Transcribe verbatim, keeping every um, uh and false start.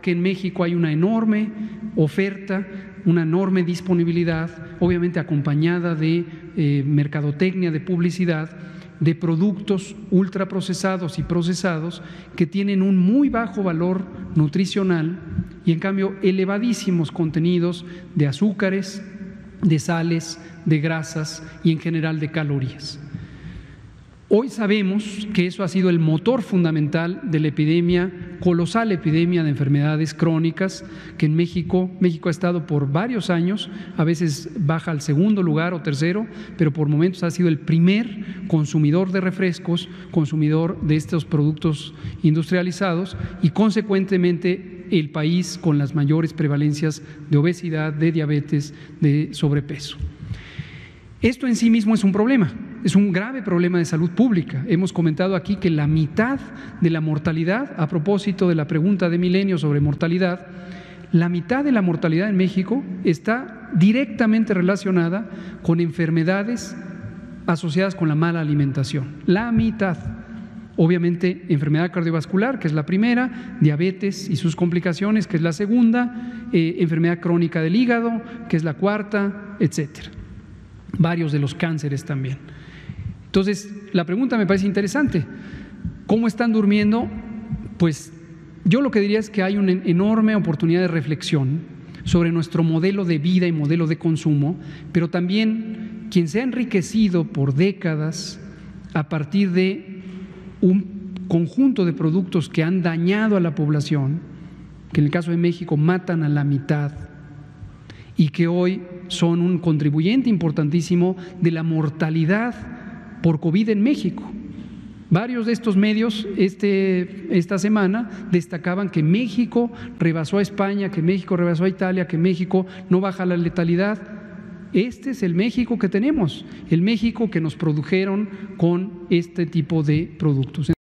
que en México hay una enorme oferta, una enorme disponibilidad, obviamente acompañada de eh, mercadotecnia, de publicidad, de productos ultraprocesados y procesados que tienen un muy bajo valor nutricional y en cambio elevadísimos contenidos de azúcares, de sales, de grasas y en general de calorías. Hoy sabemos que eso ha sido el motor fundamental de la epidemia, colosal epidemia de enfermedades crónicas, que en México, México ha estado por varios años, a veces baja al segundo lugar o tercero, pero por momentos ha sido el primer consumidor de refrescos, consumidor de estos productos industrializados y consecuentemente el país con las mayores prevalencias de obesidad, de diabetes, de sobrepeso. Esto en sí mismo es un problema, es un grave problema de salud pública. Hemos comentado aquí que la mitad de la mortalidad, a propósito de la pregunta de Milenio sobre mortalidad, la mitad de la mortalidad en México está directamente relacionada con enfermedades asociadas con la mala alimentación. La mitad. Obviamente, enfermedad cardiovascular, que es la primera, diabetes y sus complicaciones, que es la segunda, eh, enfermedad crónica del hígado, que es la cuarta, etcétera. Varios de los cánceres también. Entonces, la pregunta me parece interesante. ¿Cómo están durmiendo? Pues yo lo que diría es que hay una enorme oportunidad de reflexión sobre nuestro modelo de vida y modelo de consumo, pero también quien se ha enriquecido por décadas a partir de un conjunto de productos que han dañado a la población, que en el caso de México matan a la mitad, y que hoy son un contribuyente importantísimo de la mortalidad por COVID en México. Varios de estos medios este, esta semana destacaban que México rebasó a España, que México rebasó a Italia, que México no baja la letalidad. Este es el México que tenemos, el México que nos produjeron con este tipo de productos.